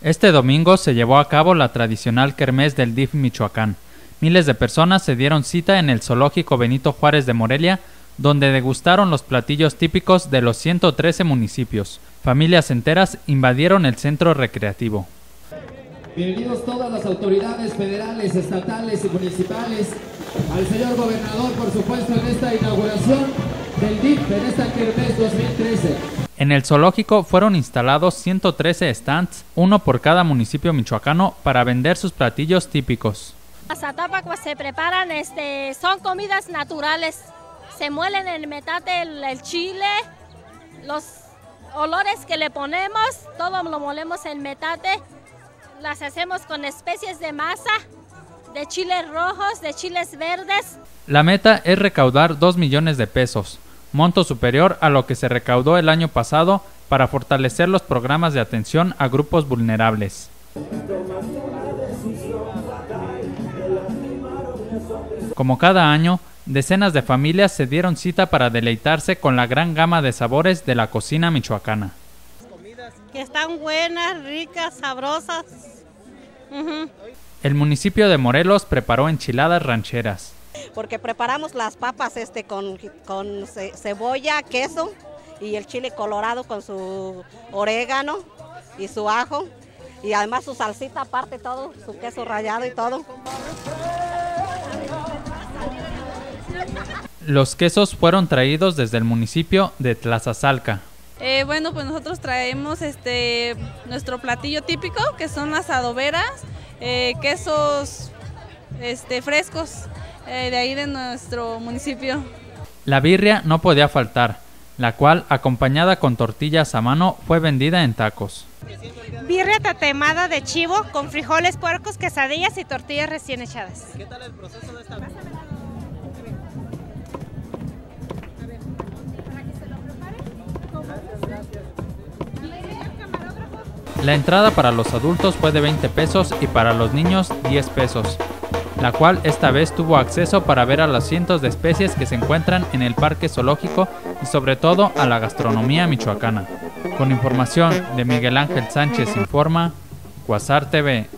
Este domingo se llevó a cabo la tradicional kermés del DIF Michoacán. Miles de personas se dieron cita en el Zoológico Benito Juárez de Morelia, donde degustaron los platillos típicos de los 113 municipios. Familias enteras invadieron el centro recreativo. Bienvenidos todas las autoridades federales, estatales y municipales, al señor gobernador, por supuesto, en esta inauguración del DIF, en esta kermés 2013. En el zoológico fueron instalados 113 stands, uno por cada municipio michoacano, para vender sus platillos típicos. Las atapacuas se preparan, son comidas naturales. Se muelen en el metate, el chile, los olores que le ponemos, todo lo molemos en metate. Las hacemos con especies de masa, de chiles rojos, de chiles verdes. La meta es recaudar 2 millones de pesos, monto superior a lo que se recaudó el año pasado para fortalecer los programas de atención a grupos vulnerables. Como cada año, decenas de familias se dieron cita para deleitarse con la gran gama de sabores de la cocina michoacana. Que están buenas, ricas, sabrosas. El municipio de Morelos preparó enchiladas rancheras. Porque preparamos las papas con cebolla, queso y el chile colorado con su orégano y su ajo y además su salsita aparte, todo, su queso rallado y todo. Los quesos fueron traídos desde el municipio de Tlazazalca. Bueno, pues nosotros traemos nuestro platillo típico, que son las adoberas, quesos frescos de ahí de nuestro municipio. La birria no podía faltar, la cual, acompañada con tortillas a mano, fue vendida en tacos. Birria tatemada de chivo con frijoles, puercos, quesadillas y tortillas recién echadas. ¿Qué tal el proceso de esta vez? La entrada para los adultos fue de 20 pesos y para los niños 10 pesos, la cual esta vez tuvo acceso para ver a las cientos de especies que se encuentran en el parque zoológico y sobre todo a la gastronomía michoacana. Con información de Miguel Ángel Sánchez Informa, Cuasar TV.